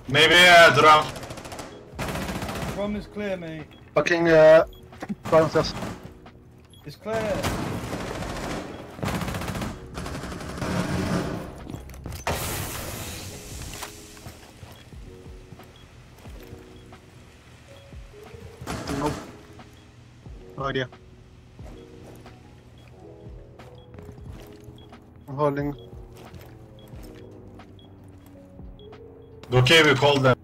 Maybe drum. Drum is clear, mate. Fucking downstairs. It's clear. Nope. No idea. I'm holding. Okay, we called them.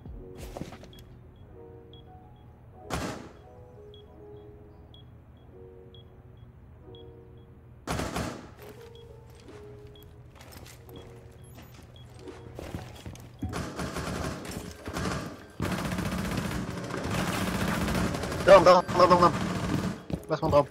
Down. Last one down.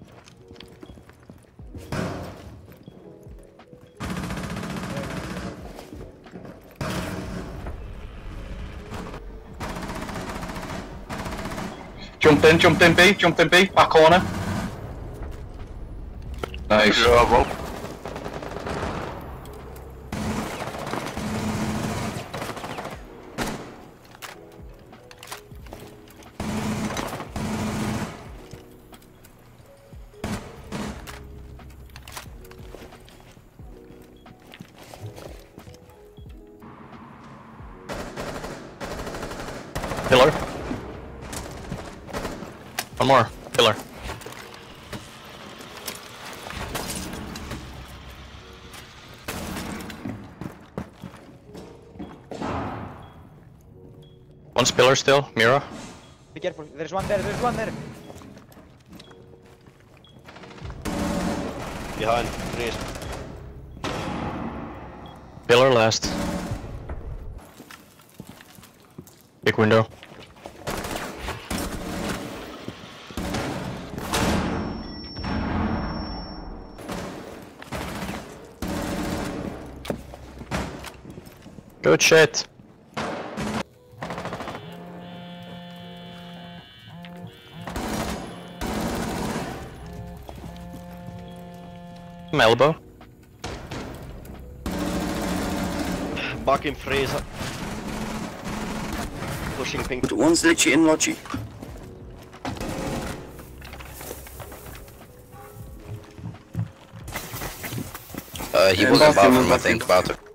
Jumped in B, back corner. Nice. Roll. Pillar. One more. Pillar. One's pillar still, Mira. Be careful, there's one there. Behind, trees. Pillar last. Big window. Good shit. Elbow. Back in freezer. Pushing pink. But one's literally in Logi. He wasn't far from, I think, about it.